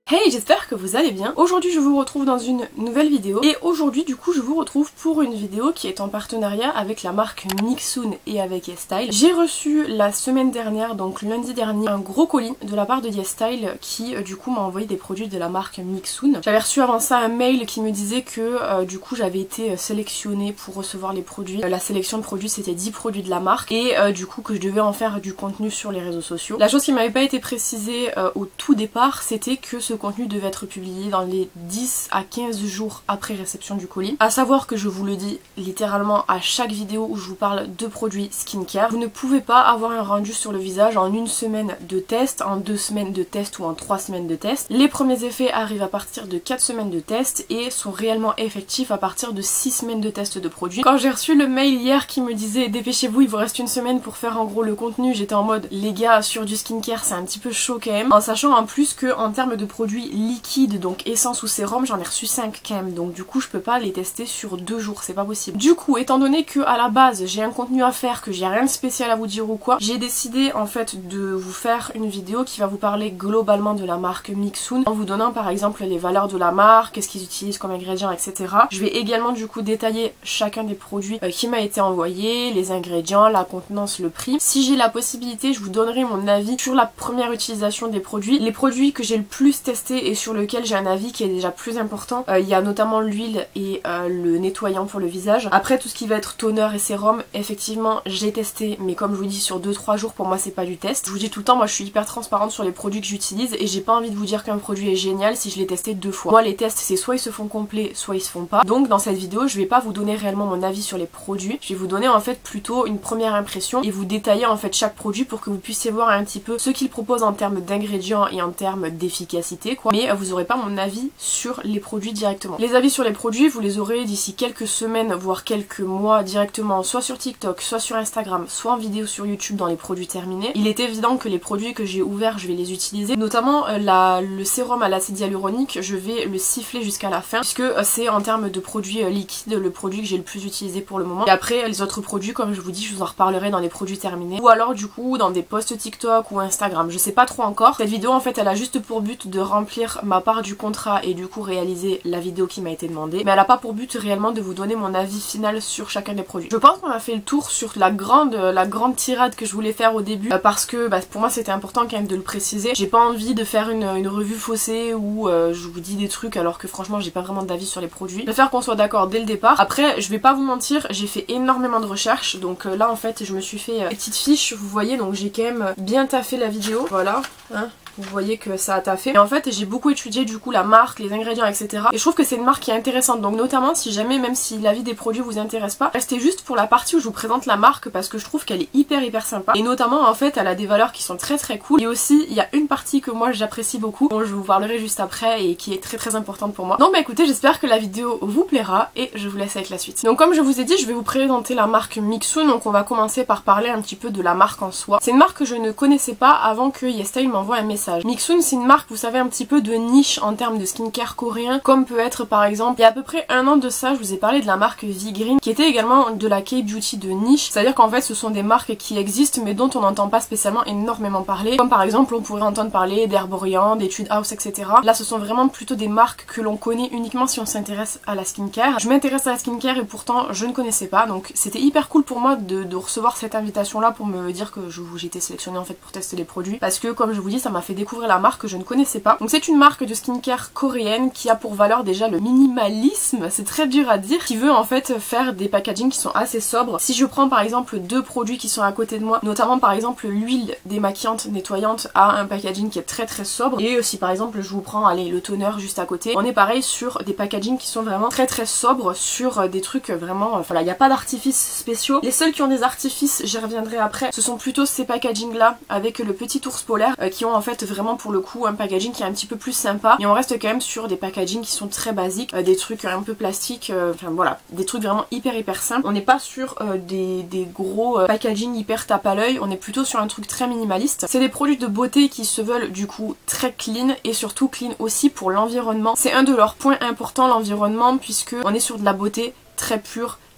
Hey, j'espère que vous allez bien. Aujourd'hui je vous retrouve dans une nouvelle vidéo et aujourd'hui du coup je vous retrouve pour une vidéo qui est en partenariat avec la marque Mixoon et avec YesStyle. J'ai reçu la semaine dernière, donc lundi dernier, un gros colis de la part de YesStyle qui du coup m'a envoyé des produits de la marque Mixoon. J'avais reçu avant ça un mail qui me disait que du coup j'avais été sélectionnée pour recevoir les produits. La sélection de produits c'était 10 produits de la marque et du coup que je devais en faire du contenu sur les réseaux sociaux. La chose qui m'avait pas été précisée au tout départ, c'était que ce contenu devait être publié dans les 10 à 15 jours après réception du colis. À savoir que je vous le dis littéralement à chaque vidéo où je vous parle de produits skincare, vous ne pouvez pas avoir un rendu sur le visage en une semaine de test, en 2 semaines de test ou en 3 semaines de test. Les premiers effets arrivent à partir de 4 semaines de test et sont réellement effectifs à partir de 6 semaines de test de produits. Quand j'ai reçu le mail hier qui me disait dépêchez-vous, il vous reste une semaine pour faire en gros le contenu, j'étais en mode les gars, sur du skincare c'est un petit peu chaud quand même, en sachant en plus que en termes de produits liquides, donc essence ou sérum, j'en ai reçu 5 quand même, donc du coup je peux pas les tester sur 2 jours, c'est pas possible. Du coup, étant donné que à la base j'ai un contenu à faire, que j'ai rien de spécial à vous dire ou quoi, j'ai décidé en fait de vous faire une vidéo qui va vous parler globalement de la marque Mixoon, en vous donnant par exemple les valeurs de la marque, qu'est-ce qu'ils utilisent comme ingrédients, etc. Je vais également du coup détailler chacun des produits qui m'a été envoyé, les ingrédients, la contenance, le prix. Si j'ai la possibilité, je vous donnerai mon avis sur la première utilisation des produits. Les produits que j'ai le plus testé et sur lequel j'ai un avis qui est déjà plus important, il y a notamment l'huile et le nettoyant pour le visage. Après tout ce qui va être toner et sérum, effectivement j'ai testé, mais comme je vous dis sur 2-3 jours, pour moi c'est pas du test. Je vous dis tout le temps, moi je suis hyper transparente sur les produits que j'utilise et j'ai pas envie de vous dire qu'un produit est génial si je l'ai testé 2 fois. Moi les tests c'est soit ils se font complets, soit ils se font pas. Donc dans cette vidéo je vais pas vous donner réellement mon avis sur les produits, je vais vous donner en fait plutôt une première impression et vous détailler en fait chaque produit pour que vous puissiez voir un petit peu ce qu'il propose en termes d'ingrédients et en termes d'efficacité quoi. Mais vous aurez pas mon avis sur les produits directement. Les avis sur les produits vous les aurez d'ici quelques semaines voire quelques mois directement, soit sur TikTok, soit sur Instagram, soit en vidéo sur YouTube dans les produits terminés. Il est évident que les produits que j'ai ouverts je vais les utiliser, notamment le sérum à l'acide hyaluronique, je vais le siffler jusqu'à la fin puisque c'est en termes de produits liquides le produit que j'ai le plus utilisé pour le moment. Et après les autres produits, comme je vous dis, je vous en reparlerai dans les produits terminés ou alors du coup dans des posts TikTok ou Instagram, je sais pas trop encore. Cette vidéo en fait elle a juste pour but de remplir ma part du contrat et du coup réaliser la vidéo qui m'a été demandée, mais elle a pas pour but réellement de vous donner mon avis final sur chacun des produits. Je pense qu'on a fait le tour sur la grande tirade que je voulais faire au début parce que pour moi c'était important quand même de le préciser. J'ai pas envie de faire une revue faussée où je vous dis des trucs alors que franchement j'ai pas vraiment d'avis sur les produits. Je préfère qu'on soit d'accord dès le départ. Après je vais pas vous mentir, j'ai fait énormément de recherches, donc là en fait je me suis fait une petite fiche, vous voyez, donc j'ai quand même bien taffé la vidéo, voilà, hein. Vous voyez que ça a taffé. Et en fait j'ai beaucoup étudié du coup la marque, les ingrédients, etc. Et je trouve que c'est une marque qui est intéressante. Donc notamment si jamais, même si l'avis des produits vous intéresse pas, restez juste pour la partie où je vous présente la marque parce que je trouve qu'elle est hyper sympa. Et notamment en fait elle a des valeurs qui sont très cool. Et aussi il y a une partie que moi j'apprécie beaucoup, dont je vous parlerai juste après et qui est très importante pour moi. Donc bah écoutez, j'espère que la vidéo vous plaira et je vous laisse avec la suite. Donc comme je vous ai dit, je vais vous présenter la marque Mixoon. Donc on va commencer par parler un petit peu de la marque en soi. C'est une marque que je ne connaissais pas avant que YesStyle m'envoie un message. Mixoon c'est une marque, vous savez, un petit peu de niche en termes de skincare coréen, comme peut être par exemple, il y a à peu près 1 an de ça, je vous ai parlé de la marque V-Green, qui était également de la K-Beauty de niche, c'est-à-dire qu'en fait ce sont des marques qui existent mais dont on n'entend pas spécialement énormément parler, comme par exemple on pourrait entendre parler d'Herborian, d'Etude House, etc. Là ce sont vraiment plutôt des marques que l'on connaît uniquement si on s'intéresse à la skincare. Je m'intéresse à la skincare et pourtant je ne connaissais pas, donc c'était hyper cool pour moi de recevoir cette invitation là pour me dire que j'étais sélectionnée en fait pour tester les produits, parce que comme je vous dis ça m'a fait découvrir la marque que je ne connaissais pas. Donc c'est une marque de skincare coréenne qui a pour valeur déjà le minimalisme, c'est très dur à dire, qui veut en fait faire des packaging qui sont assez sobres. Si je prends par exemple 2 produits qui sont à côté de moi, notamment par exemple l'huile démaquillante nettoyante a un packaging qui est très sobre, et aussi par exemple je vous prends allez le toner juste à côté, on est pareil sur des packaging qui sont vraiment très sobres, sur des trucs vraiment, voilà, il n'y a pas d'artifices spéciaux. Les seuls qui ont des artifices, j'y reviendrai après, ce sont plutôt ces packaging là avec le petit ours polaire qui ont en fait vraiment pour le coup un packaging qui est un petit peu plus sympa, et on reste quand même sur des packaging qui sont très basiques, des trucs un peu plastiques, enfin voilà, des trucs vraiment hyper simples. On n'est pas sur des gros packaging hyper tape à l'œil, on est plutôt sur un truc très minimaliste. C'est des produits de beauté qui se veulent du coup très clean et surtout clean aussi pour l'environnement. C'est un de leurs points importants, l'environnement, puisque on est sur de la beauté très pure,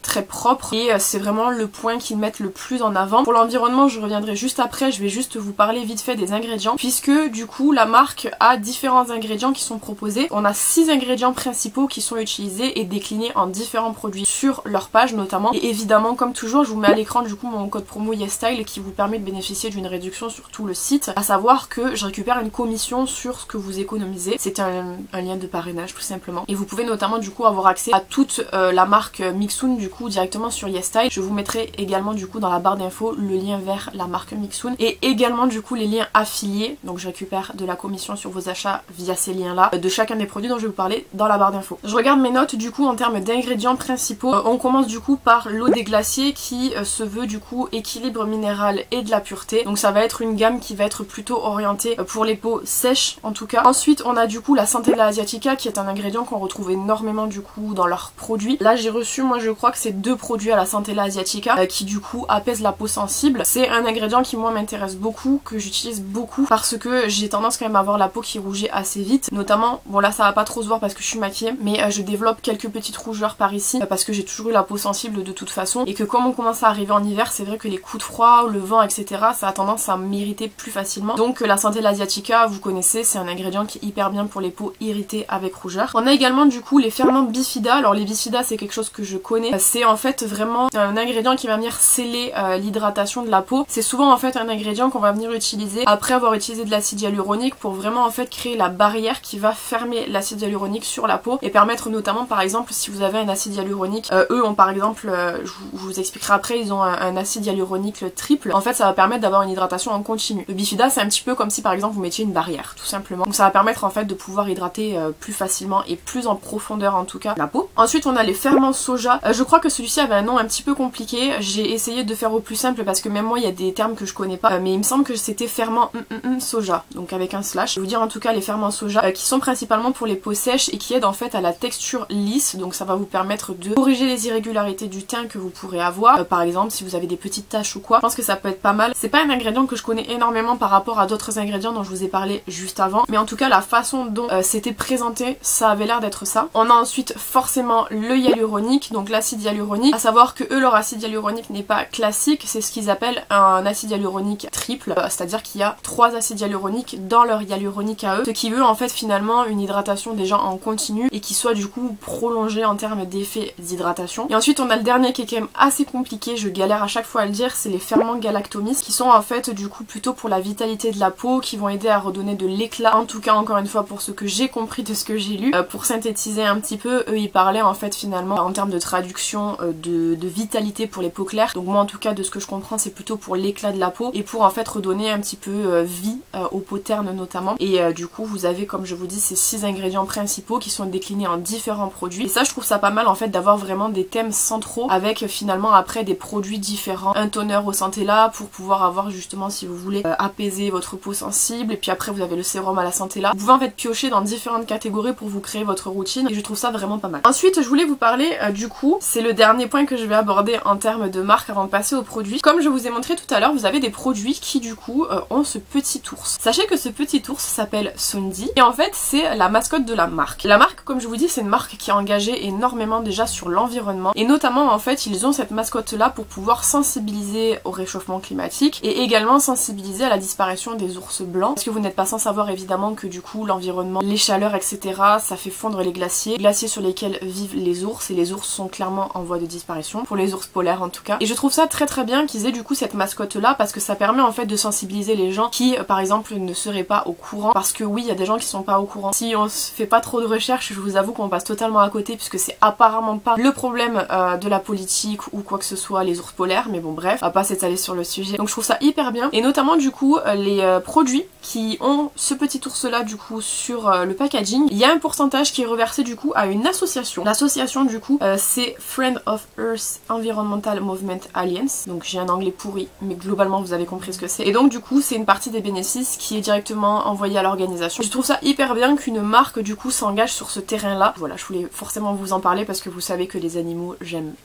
très propre et c'est vraiment le point qu'ils mettent le plus en avant. Pour l'environnement, je reviendrai juste après, je vais juste vous parler vite fait des ingrédients puisque du coup la marque a différents ingrédients qui sont proposés. On a 6 ingrédients principaux qui sont utilisés et déclinés en différents produits sur leur page notamment. Et évidemment, comme toujours, je vous mets à l'écran du coup mon code promo YesStyle qui vous permet de bénéficier d'une réduction sur tout le site, à savoir que je récupère une commission sur ce que vous économisez. C'est un lien de parrainage tout simplement. Et vous pouvez notamment du coup avoir accès à toute la marque Mixoon du coup directement sur YesStyle. Je vous mettrai également du coup dans la barre d'infos le lien vers la marque Mixoon et également du coup les liens affiliés. Donc je récupère de la commission sur vos achats via ces liens là de chacun des produits dont je vais vous parler dans la barre d'infos. Je regarde mes notes du coup en termes d'ingrédients principaux. On commence du coup par l'eau des glaciers qui se veut du coup équilibre minéral et de la pureté. Donc ça va être une gamme qui va être plutôt orientée pour les peaux sèches en tout cas. Ensuite on a du coup la Centella asiatica qui est un ingrédient qu'on retrouve énormément du coup dans leurs produits. Là j'ai reçu, moi je crois que c'est 2 produits à la Centella asiatica qui du coup apaisent la peau sensible. C'est un ingrédient qui moi m'intéresse beaucoup, que j'utilise beaucoup parce que j'ai tendance quand même à avoir la peau qui rougit assez vite. Notamment, bon là ça va pas trop se voir parce que je suis maquillée, mais je développe quelques petites rougeurs par ici parce que j'ai toujours eu la peau sensible de toute façon et que comme on commence à arriver en hiver, c'est vrai que les coups de froid, le vent etc, ça a tendance à m'irriter plus facilement. Donc la Centella asiatica, vous connaissez, c'est un ingrédient qui est hyper bien pour les peaux irritées avec rougeur. On a également du coup les ferments bifida. Alors les bifida c'est quelque chose que je connais, c'est en fait vraiment un ingrédient qui va venir sceller l'hydratation de la peau. C'est souvent en fait un ingrédient qu'on va venir utiliser après avoir utilisé de l'acide hyaluronique pour vraiment en fait créer la barrière qui va fermer l'acide hyaluronique sur la peau et permettre notamment par exemple si vous avez un acide hyaluronique, eux ont par exemple, je vous expliquerai après, ils ont un acide hyaluronique triple, en fait ça va permettre d'avoir une hydratation en continu. Le bifida c'est un petit peu comme si par exemple vous mettiez une barrière tout simplement, donc ça va permettre en fait de pouvoir hydrater plus facilement et plus en profondeur en tout cas la peau. Ensuite on a les ferments soja, je crois que celui-ci avait un nom un petit peu compliqué, j'ai essayé de faire au plus simple parce que même moi il y a des termes que je connais pas, mais il me semble que c'était ferment soja, donc avec un slash. Je vais vous dire en tout cas les ferments soja qui sont principalement pour les peaux sèches et qui aident en fait à la texture lisse, donc ça va vous permettre de corriger les irrégularités du teint que vous pourrez avoir, par exemple si vous avez des petites taches ou quoi, je pense que ça peut être pas mal. C'est pas un ingrédient que je connais énormément par rapport à d'autres ingrédients dont je vous ai parlé juste avant, mais en tout cas la façon dont c'était présenté, ça avait l'air d'être ça. On a ensuite forcément le hyaluronique, donc l'acide hyaluronique, à savoir que eux leur acide hyaluronique n'est pas classique, c'est ce qu'ils appellent un acide hyaluronique triple, c'est-à-dire qu'il y a 3 acides hyaluroniques dans leur hyaluronique à eux, ce qui veut en fait finalement une hydratation déjà en continu et qui soit du coup prolongée en termes d'effet d'hydratation. Et ensuite on a le dernier qui est quand même assez compliqué, je galère à chaque fois à le dire, c'est les ferments galactomiques qui sont en fait du coup plutôt pour la vitalité de la peau, qui vont aider à redonner de l'éclat, en tout cas encore une fois pour ce que j'ai compris de ce que j'ai lu. Pour synthétiser un petit peu, eux ils parlaient en fait finalement en termes de traduction de vitalité pour les peaux claires, donc moi en tout cas de ce que je comprends c'est plutôt pour l'éclat de la peau et pour en fait redonner un petit peu vie aux peaux ternes notamment. Et du coup vous avez comme je vous dis ces 6 ingrédients principaux qui sont déclinés en différents produits et ça je trouve ça pas mal en fait d'avoir vraiment des thèmes centraux avec finalement après des produits différents, un toner au Centella pour pouvoir avoir justement si vous voulez apaiser votre peau sensible, et puis après vous avez le sérum à la Centella. Vous pouvez en fait piocher dans différentes catégories pour vous créer votre routine et je trouve ça vraiment pas mal. Ensuite je voulais vous parler du coup, c'est le dernier point que je vais aborder en termes de marque avant de passer aux produits. Comme je vous ai montré tout à l'heure, vous avez des produits qui du coup ont ce petit ours. Sachez que ce petit ours s'appelle Sundi et en fait c'est la mascotte de la marque. La marque comme je vous dis c'est une marque qui a engagé énormément déjà sur l'environnement et notamment en fait ils ont cette mascotte là pour pouvoir sensibiliser au réchauffement climatique et également sensibiliser à la disparition des ours blancs parce que vous n'êtes pas sans savoir évidemment que du coup l'environnement, les chaleurs etc ça fait fondre les glaciers sur lesquels vivent les ours et les ours sont clairement en voie de disparition pour les ours polaires en tout cas et je trouve ça très bien qu'ils aient du coup cette mascotte là parce que ça permet en fait de sensibiliser les gens qui par exemple ne seraient pas au courant parce que oui il y a des gens qui sont pas au courant. Si on se fait pas trop de recherches je vous avoue qu'on passe totalement à côté puisque c'est apparemment pas le problème de la politique ou quoi que ce soit les ours polaires, mais bon bref on va pas s'étaler sur le sujet, donc je trouve ça hyper bien et notamment du coup les produits qui ont ce petit ours là du coup sur le packaging, il y a un pourcentage qui est reversé du coup à une association. L'association du coup c'est Friend of Earth Environmental Movement Alliance, donc j'ai un anglais pourri mais globalement vous avez compris ce que c'est et donc du coup c'est une partie des bénéfices qui est directement envoyée à l'organisation. Je trouve ça hyper bien qu'une marque du coup s'engage sur ce terrain là. Voilà, je voulais forcément vous en parler parce que vous savez que les animaux j'aime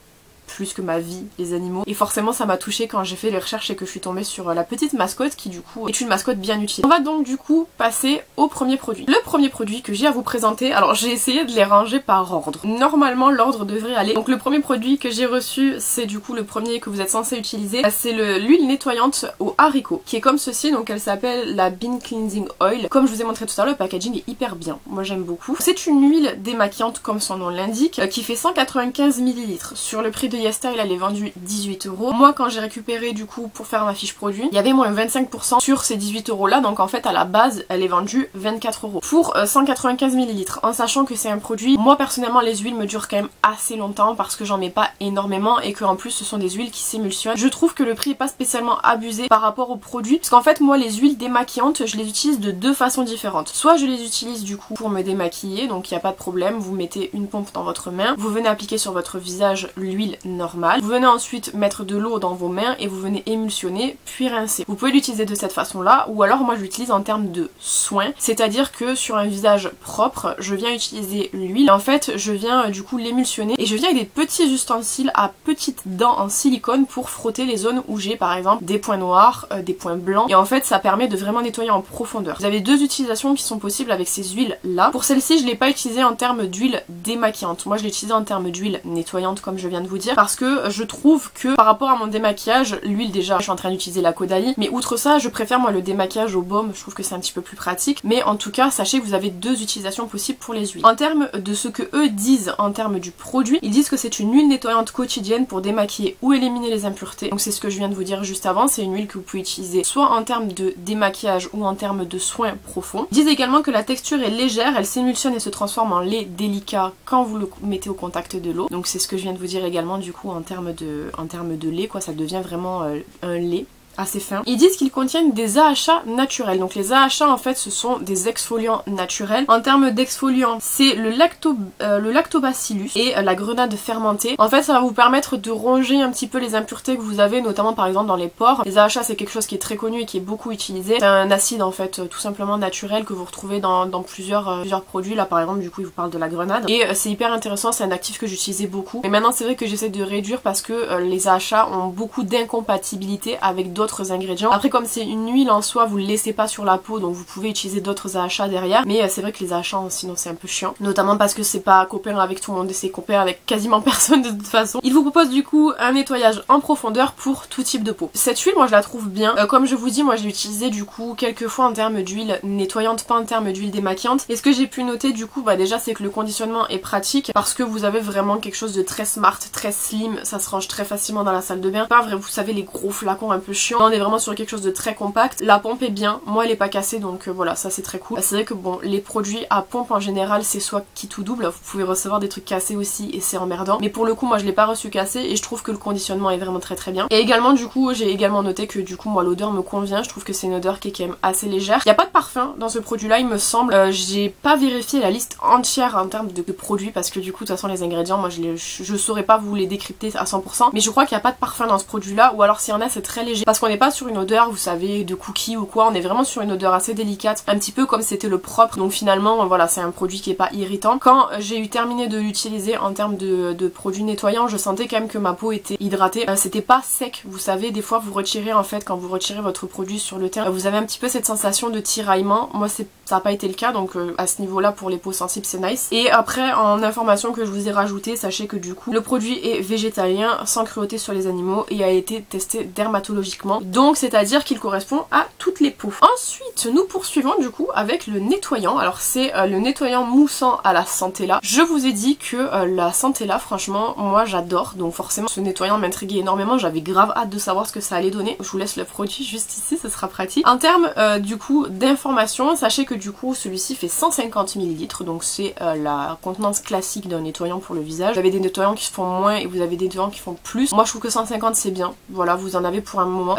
plus que ma vie les animaux, et forcément ça m'a touchée quand j'ai fait les recherches et que je suis tombée sur la petite mascotte qui du coup est une mascotte bien utile. On va donc du coup passer au premier produit. Le premier produit que j'ai à vous présenter, alors j'ai essayé de les ranger par ordre. Normalement l'ordre devrait aller. Donc le premier produit que j'ai reçu, c'est du coup le premier que vous êtes censé utiliser, c'est l'huile nettoyante aux haricots, qui est comme ceci, donc elle s'appelle la Bean Cleansing Oil. Comme je vous ai montré tout à l'heure, le packaging est hyper bien, moi j'aime beaucoup. C'est une huile démaquillante comme son nom l'indique, qui fait 195 ml. Sur le prix de YesStyle, elle est vendue 18 €. Moi quand j'ai récupéré du coup pour faire ma fiche produit, il y avait moins 25% sur ces 18 € là, donc en fait à la base elle est vendue 24 € pour 195 ml, en sachant que c'est un produit, moi personnellement les huiles me durent quand même assez longtemps parce que j'en mets pas énormément et que en plus ce sont des huiles qui s'émulsionnent. Je trouve que le prix est pas spécialement abusé par rapport aux produits, parce qu'en fait moi les huiles démaquillantes je les utilise de deux façons différentes. Soit je les utilise du coup pour me démaquiller, donc il n'y a pas de problème, vous mettez une pompe dans votre main, vous venez appliquer sur votre visage l'huile normale, vous venez ensuite mettre de l'eau dans vos mains et vous venez émulsionner puis rincer. Vous pouvez l'utiliser de cette façon là, ou alors moi je l'utilise en termes de soins, c'est-à-dire que sur un visage propre je viens utiliser l'huile, en fait je viens du coup l'émulsionner et je viens avec des petits ustensiles à petites dents en silicone pour frotter les zones où j'ai par exemple des points noirs, des points blancs, et en fait ça permet de vraiment nettoyer en profondeur. Vous avez deux utilisations qui sont possibles avec ces huiles là. Pour celle-ci je l'ai pas utilisée en termes d'huile démaquillante, moi je l'ai utilisée en termes d'huile nettoyante comme je viens de vous dire, parce que je trouve que par rapport à mon démaquillage, l'huile déjà je suis en train d'utiliser la Caudalie, mais outre ça je préfère moi le démaquillage au baume, je trouve que c'est un petit peu plus pratique, mais en tout cas sachez que vous avez deux utilisations possibles pour les huiles. En termes de ce que eux disent en termes du produit, ils disent que c'est une huile nettoyante quotidienne pour démaquiller ou éliminer les impuretés, donc c'est ce que je viens de vous dire juste avant, c'est une huile que vous pouvez utiliser soit en termes de démaquillage ou en termes de soins profonds. Ils disent également que la texture est légère, elle s'émulsionne et se transforme en lait délicat quand vous le mettez au contact de l'eau, donc c'est ce que je viens de vous dire également du coup en termes de lait quoi, ça devient vraiment un lait assez fin. Ils disent qu'ils contiennent des AHA naturels. Donc les AHA en fait ce sont des exfoliants naturels. En termes d'exfoliants, c'est le lactobacillus et la grenade fermentée. En fait ça va vous permettre de ronger un petit peu les impuretés que vous avez, notamment par exemple dans les pores. Les AHA c'est quelque chose qui est très connu et qui est beaucoup utilisé. C'est un acide en fait tout simplement naturel que vous retrouvez dans plusieurs produits. Là par exemple du coup ils vous parlent de la grenade. Et c'est hyper intéressant, c'est un actif que j'utilisais beaucoup. Mais maintenant c'est vrai que j'essaie de réduire parce que les AHA ont beaucoup d'incompatibilité avec d'autres ingrédients. Après comme c'est une huile en soi, vous le laissez pas sur la peau, donc vous pouvez utiliser d'autres AHA derrière, mais c'est vrai que les AHA sinon c'est un peu chiant, notamment parce que c'est pas copain avec tout le monde et c'est copain avec quasiment personne de toute façon. Il vous propose du coup un nettoyage en profondeur pour tout type de peau. Cette huile moi je la trouve bien, comme je vous dis moi je l'ai utilisée du coup quelques fois en termes d'huile nettoyante, pas en termes d'huile démaquillante, et ce que j'ai pu noter du coup déjà c'est que le conditionnement est pratique parce que vous avez vraiment quelque chose de très smart, très slim, ça se range très facilement dans la salle de bain, pas vrai, vous savez les gros flacons un peu chiants. On est vraiment sur quelque chose de très compact. La pompe est bien, moi elle est pas cassée donc voilà, ça c'est très cool. C'est vrai que bon, les produits à pompe en général c'est soit quitte ou double, vous pouvez recevoir des trucs cassés aussi et c'est emmerdant, mais pour le coup moi je l'ai pas reçu cassé et je trouve que le conditionnement est vraiment très bien. Et également du coup j'ai également noté que du coup moi l'odeur me convient, je trouve que c'est une odeur qui est quand même assez légère. Il n'y a pas de parfum dans ce produit là il me semble, j'ai pas vérifié la liste entière en termes de produits parce que du coup de toute façon les ingrédients moi je saurais pas vous les décrypter à 100%, mais je crois qu'il n'y a pas de parfum dans ce produit là, ou alors s'il y en a c'est très léger parce qu'on n'est pas sur une odeur vous savez de cookies ou quoi, on est vraiment sur une odeur assez délicate, un petit peu comme c'était le propre, donc finalement voilà c'est un produit qui est pas irritant. Quand j'ai eu terminé de l'utiliser en termes de produits nettoyants, je sentais quand même que ma peau était hydratée, c'était pas sec, vous savez des fois vous retirez en fait quand vous retirez votre produit sur le teint, vous avez un petit peu cette sensation de tiraillement, moi ça n'a pas été le cas, donc à ce niveau là pour les peaux sensibles c'est nice. Et après en information que je vous ai rajouté, sachez que du coup le produit est végétalien, sans cruauté sur les animaux et a été testé dermatologiquement, donc c'est-à-dire qu'il correspond à toutes les peaux. Ensuite nous poursuivons du coup avec le nettoyant, alors c'est le nettoyant moussant à la Centella. Je vous ai dit que la Centella franchement moi j'adore, donc forcément ce nettoyant m'intriguait énormément, j'avais grave hâte de savoir ce que ça allait donner. Je vous laisse le produit juste ici, ce sera pratique. En termes du coup d'informations, sachez que du coup celui-ci fait 150 ml, donc c'est la contenance classique d'un nettoyant pour le visage. Vous avez des nettoyants qui font moins et vous avez des nettoyants qui font plus. Moi je trouve que 150 c'est bien, voilà vous en avez pour un moment.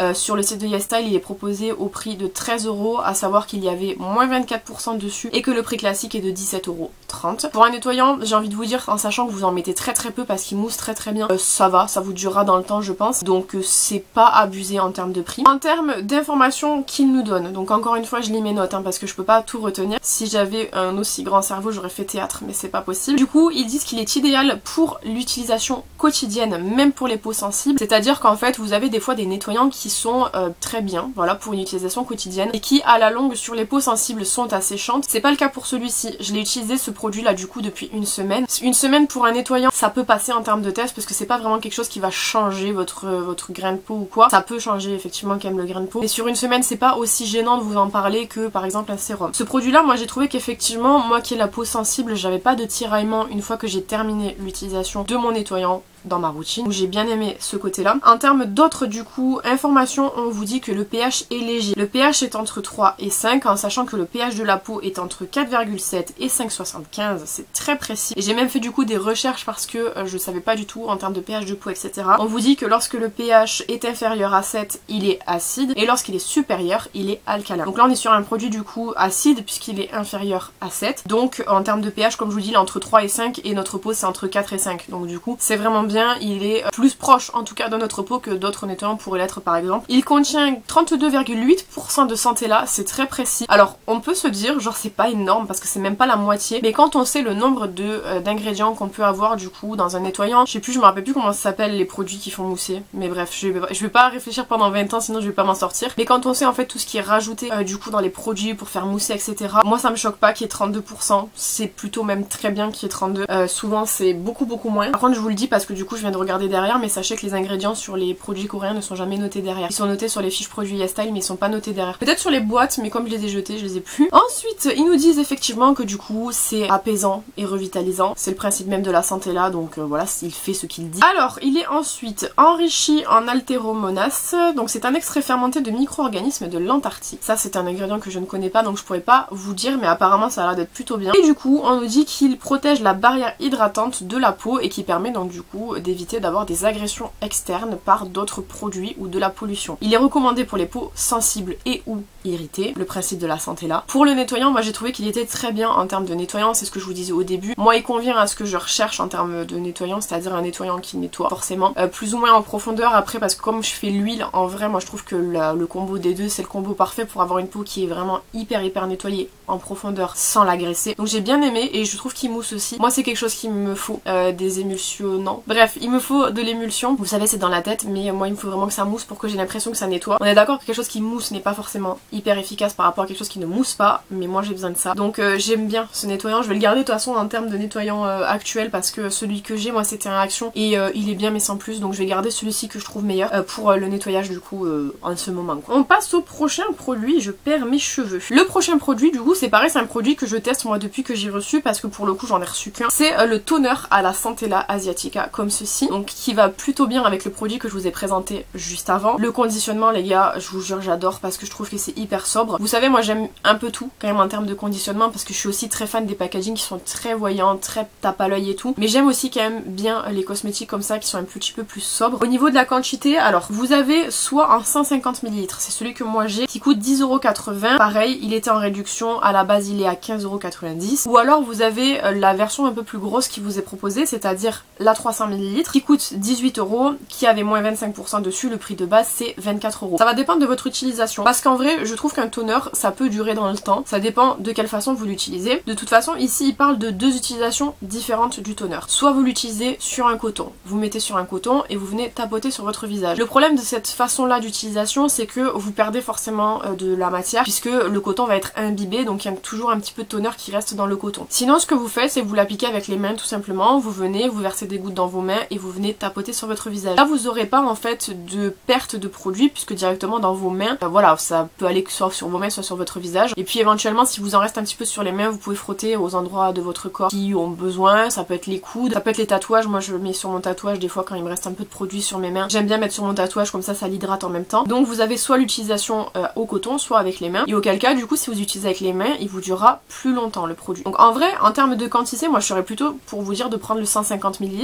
Sur le site de YesStyle, il est proposé au prix de 13 €, à savoir qu'il y avait moins 24% dessus et que le prix classique est de 17,30 €. Pour un nettoyant, j'ai envie de vous dire, en sachant que vous en mettez très peu parce qu'il mousse très bien, ça va, ça vous durera dans le temps je pense, donc c'est pas abusé en termes de prix. En termes d'informations qu'il nous donne, donc encore une fois je lis mes notes parce que je peux pas tout retenir. Si j'avais un aussi grand cerveau j'aurais fait théâtre, mais c'est pas possible. Du coup ils disent qu'il est idéal pour l'utilisation quotidienne, même pour les peaux sensibles, c'est-à-dire qu'en fait vous avez des fois des nettoyants qui sont très bien, voilà, pour une utilisation quotidienne et qui à la longue sur les peaux sensibles sont asséchantes. C'est pas le cas pour celui-ci, je l'ai utilisé ce produit là du coup depuis une semaine. Une semaine pour un nettoyant ça peut passer en termes de test parce que c'est pas vraiment quelque chose qui va changer votre grain de peau ou quoi. Ça peut changer effectivement quand même le grain de peau, mais sur une semaine c'est pas aussi gênant de vous en parler que par exemple un sérum. Ce produit là moi j'ai trouvé qu'effectivement moi qui ai la peau sensible j'avais pas de tiraillement une fois que j'ai terminé l'utilisation de mon nettoyant dans ma routine, donc j'ai bien aimé ce côté là. En termes d'autres du coup informations, on vous dit que le pH est léger. Le pH est entre 3 et 5 en sachant que le pH de la peau est entre 4,7 et 5,75, c'est très précis et j'ai même fait du coup des recherches parce que je savais pas du tout en termes de pH de peau etc. On vous dit que lorsque le pH est inférieur à 7 il est acide et lorsqu'il est supérieur il est alcalin. Donc là on est sur un produit du coup acide puisqu'il est inférieur à 7, donc en termes de pH comme je vous dis il est entre 3 et 5 et notre peau c'est entre 4 et 5, donc du coup c'est vraiment bien. Il est plus proche en tout cas de notre peau que d'autres nettoyants pourraient l'être par exemple. Il contient 32,8% de Centella, c'est très précis. Alors on peut se dire genre c'est pas énorme parce que c'est même pas la moitié, mais quand on sait le nombre d'ingrédients qu'on peut avoir du coup dans un nettoyant, je sais plus, je me rappelle plus comment ça s'appelle les produits qui font mousser, mais bref je vais pas réfléchir pendant 20 ans sinon je vais pas m'en sortir, mais quand on sait en fait tout ce qui est rajouté du coup dans les produits pour faire mousser etc, moi ça me choque pas qu'il y ait 32%, c'est plutôt même très bien qu'il y ait 32, souvent c'est beaucoup moins. Par contre je vous le dis parce que du coup je viens de regarder derrière, mais sachez que les ingrédients sur les produits coréens ne sont jamais notés derrière. Ils sont notés sur les fiches produits YesStyle mais ils sont pas notés derrière. Peut-être sur les boîtes mais comme je les ai jetés je les ai plus. Ensuite ils nous disent effectivement que du coup c'est apaisant et revitalisant. C'est le principe même de la Centella, donc voilà, il fait ce qu'il dit. Alors il est ensuite enrichi en Alteromonas, donc c'est un extrait fermenté de micro-organismes de l'Antarctique. Ça c'est un ingrédient que je ne connais pas donc je pourrais pas vous dire, mais apparemment ça a l'air d'être plutôt bien. Et du coup on nous dit qu'il protège la barrière hydratante de la peau et qui permet donc du coup d'éviter d'avoir des agressions externes par d'autres produits ou de la pollution. Il est recommandé pour les peaux sensibles et ou irritées, le principe de la Centella. Pour le nettoyant, moi j'ai trouvé qu'il était très bien en termes de nettoyant, c'est ce que je vous disais au début. Moi il convient à ce que je recherche en termes de nettoyant, c'est-à-dire un nettoyant qui nettoie forcément plus ou moins en profondeur après, parce que comme je fais l'huile, en vrai moi je trouve que le combo des deux c'est le combo parfait pour avoir une peau qui est vraiment hyper nettoyée en profondeur sans l'agresser. Donc j'ai bien aimé et je trouve qu'il mousse aussi. Moi c'est quelque chose qu'il me faut, des émulsionnants. Bref, il me faut de l'émulsion, vous savez c'est dans la tête, mais moi il me faut vraiment que ça mousse pour que j'ai l'impression que ça nettoie. On est d'accord que quelque chose qui mousse n'est pas forcément hyper efficace par rapport à quelque chose qui ne mousse pas, mais moi j'ai besoin de ça. Donc j'aime bien ce nettoyant, je vais le garder de toute façon en termes de nettoyant actuel parce que celui que j'ai moi c'était un Action et il est bien mais sans plus, donc je vais garder celui-ci que je trouve meilleur pour le nettoyage du coup en ce moment quoi. On passe au prochain produit, je perds mes cheveux. Le prochain produit du coup c'est pareil, c'est un produit que je teste moi depuis que j'ai reçu parce que pour le coup j'en ai reçu qu'un. C'est le toner à la Centella Asiatica comme ceci, donc qui va plutôt bien avec le produit que je vous ai présenté juste avant. Le conditionnement les gars, je vous jure j'adore parce que je trouve que c'est hyper sobre. Vous savez moi j'aime un peu tout quand même en termes de conditionnement parce que je suis aussi très fan des packaging qui sont très voyants, très tape à l'œil et tout, mais j'aime aussi quand même bien les cosmétiques comme ça qui sont un petit peu plus sobres. Au niveau de la quantité, alors vous avez soit un 150 ml, c'est celui que moi j'ai qui coûte 10,80 €, pareil il était en réduction, à la base il est à 15,90 €, ou alors vous avez la version un peu plus grosse qui vous est proposée, c'est-à-dire la 300 ml qui coûte 18 €, qui avait moins 25% dessus, le prix de base c'est 24 €. Ça va dépendre de votre utilisation parce qu'en vrai je trouve qu'un toner ça peut durer dans le temps, ça dépend de quelle façon vous l'utilisez. De toute façon ici il parle de deux utilisations différentes du toner. Soit vous l'utilisez sur un coton, vous mettez sur un coton et vous venez tapoter sur votre visage. Le problème de cette façon là d'utilisation c'est que vous perdez forcément de la matière puisque le coton va être imbibé, donc il y a toujours un petit peu de toner qui reste dans le coton. Sinon ce que vous faites c'est que vous l'appliquez avec les mains tout simplement, vous venez, vous versez des gouttes dans vos mains et vous venez tapoter sur votre visage. Là vous n'aurez pas en fait de perte de produit puisque directement dans vos mains, voilà, ça peut aller soit sur vos mains soit sur votre visage, et puis éventuellement si vous en reste un petit peu sur les mains vous pouvez frotter aux endroits de votre corps qui ont besoin, ça peut être les coudes, ça peut être les tatouages. Moi je mets sur mon tatouage des fois quand il me reste un peu de produit sur mes mains, j'aime bien mettre sur mon tatouage comme ça l'hydrate en même temps. Donc vous avez soit l'utilisation au coton soit avec les mains, et auquel cas du coup si vous utilisez avec les mains il vous durera plus longtemps le produit. Donc en vrai en termes de quantité moi je serais plutôt pour vous dire de prendre le 150 ml. Après c'est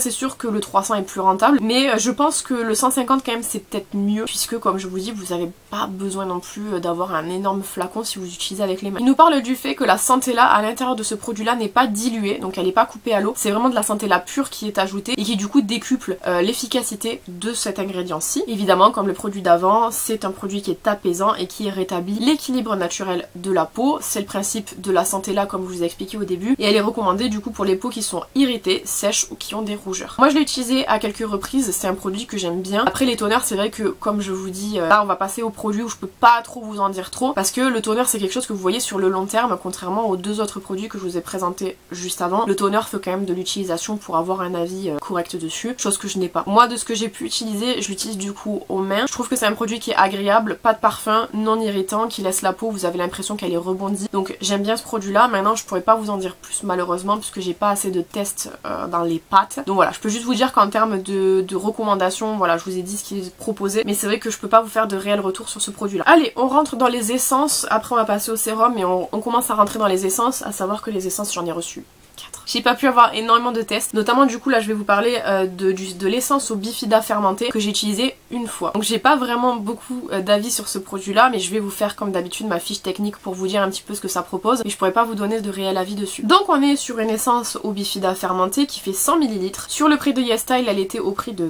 c'est sûr que le 300 est plus rentable, mais je pense que le 150 quand même c'est peut-être mieux, puisque comme je vous dis, vous n'avez pas besoin non plus d'avoir un énorme flacon si vous utilisez avec les mains. Il nous parle du fait que la Centella à l'intérieur de ce produit là n'est pas diluée, donc elle n'est pas coupée à l'eau, c'est vraiment de la Centella pure qui est ajoutée et qui du coup décuple l'efficacité de cet ingrédient-ci. Évidemment, comme le produit d'avant, c'est un produit qui est apaisant et qui rétablit l'équilibre naturel de la peau. C'est le principe de la Centella comme je vous ai expliqué au début, et elle est recommandée du coup pour les peaux qui sont irritées, sèches ou qui ont des rougeurs. Moi je l'ai utilisé à quelques reprises, c'est un produit que j'aime bien. Après les toners, c'est vrai que comme je vous dis, là on va passer au produit où je peux pas trop vous en dire trop, parce que le toner c'est quelque chose que vous voyez sur le long terme, contrairement aux deux autres produits que je vous ai présentés juste avant. Le toner fait quand même de l'utilisation pour avoir un avis correct dessus, chose que je n'ai pas. Moi de ce que j'ai pu utiliser, je l'utilise du coup aux mains. Je trouve que c'est un produit qui est agréable, pas de parfum, non irritant, qui laisse la peau, vous avez l'impression qu'elle est rebondie. Donc j'aime bien ce produit là. Maintenant je pourrais pas vous en dire plus malheureusement, puisque j'ai pas assez de tests dans les pattes. Donc voilà, je peux juste vous dire qu'en termes de recommandations, voilà, je vous ai dit ce qui est proposé, mais c'est vrai que je peux pas vous faire de réel retour sur ce produit là. Allez, on rentre dans les essences, après on va passer au sérum, et on commence à rentrer dans les essences, à savoir que les essences j'en ai reçu 4. J'ai pas pu avoir énormément de tests, notamment du coup là je vais vous parler de l'essence au bifida fermenté que j'ai utilisé une fois. Donc j'ai pas vraiment beaucoup d'avis sur ce produit là, mais je vais vous faire comme d'habitude ma fiche technique pour vous dire un petit peu ce que ça propose, mais je pourrais pas vous donner de réel avis dessus. Donc on est sur une essence au bifida fermenté qui fait 100 ml. Sur le prix de YesStyle, elle était au prix de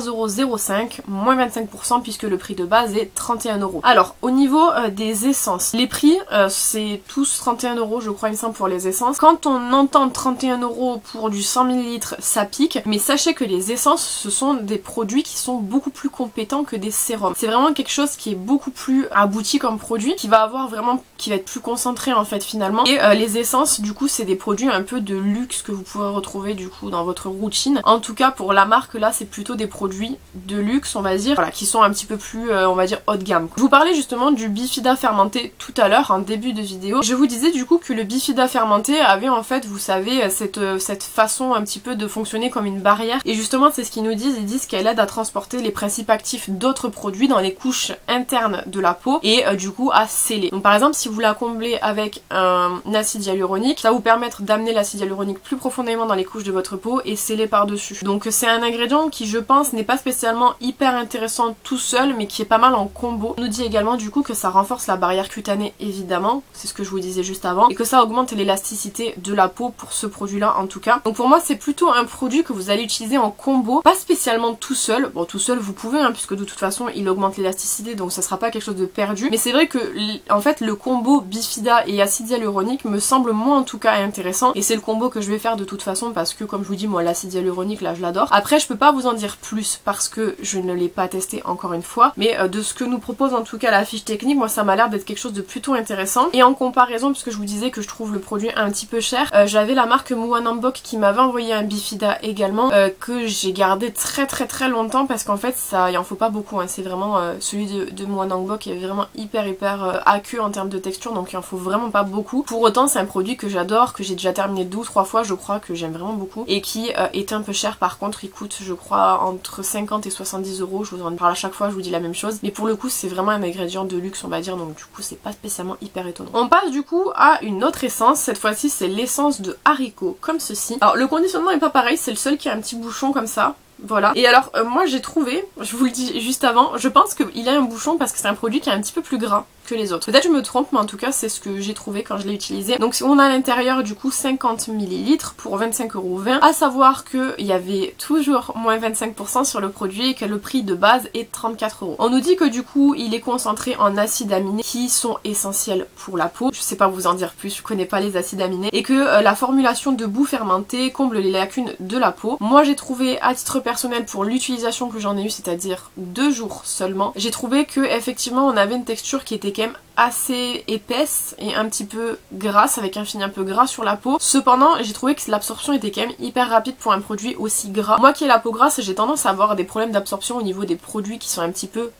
23,05€, moins 25% puisque le prix de base est 31€. Alors au niveau des essences, les prix c'est tous 31€ je crois il me semble pour les essences. Quand on entend 31€ pour du 100 ml, ça pique, mais sachez que les essences ce sont des produits qui sont beaucoup plus compétents que des sérums. C'est vraiment quelque chose qui est beaucoup plus abouti comme produit, qui va avoir vraiment, qui va être plus concentré en fait finalement. Et les essences du coup c'est des produits un peu de luxe que vous pourrez retrouver du coup dans votre routine. En tout cas pour la marque là c'est plutôt des produits de luxe on va dire, voilà, qui sont un petit peu plus on va dire haut de gamme. Je vous parlais justement du bifida fermenté tout à l'heure en début de vidéo. Je vous disais du coup que le bifida fermenté avait en fait, vous savez, cette façon un petit peu de fonctionner comme une barrière, et justement c'est ce qu'ils nous disent, ils disent qu'elle aide à transporter les principes actifs d'autres produits dans les couches internes de la peau et du coup à sceller. Donc par exemple si vous la comblez avec un acide hyaluronique, ça va vous permettre d'amener l'acide hyaluronique plus profondément dans les couches de votre peau et sceller par dessus. Donc c'est un ingrédient qui je pense n'est pas spécialement hyper intéressant tout seul, mais qui est pas mal en combo. On nous dit également du coup que ça renforce la barrière cutanée évidemment, c'est ce que je vous disais juste avant, et que ça augmente l'élasticité de la peau pour ce produit là en tout cas. Donc pour moi c'est plutôt un produit que vous allez utiliser en combo, pas spécialement tout seul. Bon tout seul vous pouvez hein, puisque de toute façon il augmente l'élasticité, donc ça sera pas quelque chose de perdu, mais c'est vrai que en fait le combo bifida et acide hyaluronique me semble moi en tout cas intéressant, et c'est le combo que je vais faire de toute façon parce que comme je vous dis moi l'acide hyaluronique là je l'adore. Après je peux pas vous en dire plus parce que je ne l'ai pas testé encore une fois, mais de ce que nous propose en tout cas la fiche technique, moi ça m'a l'air d'être quelque chose de plutôt intéressant. Et en comparaison, puisque je vous disais que je trouve le produit un petit peu cher, j'avais la marque Muanambok qui m'avait envoyé un bifida également que j'ai gardé très longtemps parce qu'en fait ça il en faut pas beaucoup hein. C'est vraiment celui de Muanambok est vraiment hyper aqueux en termes de texture, donc il en faut vraiment pas beaucoup. Pour autant c'est un produit que j'adore, que j'ai déjà terminé 2 ou 3 fois je crois, que j'aime vraiment beaucoup et qui est un peu cher. Par contre il coûte je crois entre 50 et 70€, je vous en parle à chaque fois, je vous dis la même chose, mais pour le coup c'est vraiment un ingrédient de luxe on va dire, donc du coup c'est pas spécialement hyper étonnant. On passe du coup à une autre essence, cette fois-ci c'est l'essence de haricot comme ceci. Alors le conditionnement est pas pareil, c'est le seul qui a un petit bouchon comme ça. Voilà. Et alors moi j'ai trouvé, je vous le dis juste avant, je pense qu'il a un bouchon parce que c'est un produit qui est un petit peu plus gras que les autres. Peut-être je me trompe, mais en tout cas c'est ce que j'ai trouvé quand je l'ai utilisé. Donc on a à l'intérieur du coup 50 ml pour 25,20€. À savoir qu'il y avait toujours moins 25% sur le produit et que le prix de base est 34€. On nous dit que du coup il est concentré en acides aminés qui sont essentiels pour la peau. Je sais pas vous en dire plus, je connais pas les acides aminés. Et que la formulation de boue fermentée comble les lacunes de la peau. Moi j'ai trouvé à titre personnel pour l'utilisation que j'en ai eu, c'est-à-dire 2 jours seulement, j'ai trouvé que effectivement on avait une texture qui était quand même assez épaisse et un petit peu grasse, avec un fini un peu gras sur la peau. Cependant j'ai trouvé que l'absorption était quand même hyper rapide pour un produit aussi gras. Moi qui ai la peau grasse, j'ai tendance à avoir des problèmes d'absorption au niveau des produits qui sont un petit peu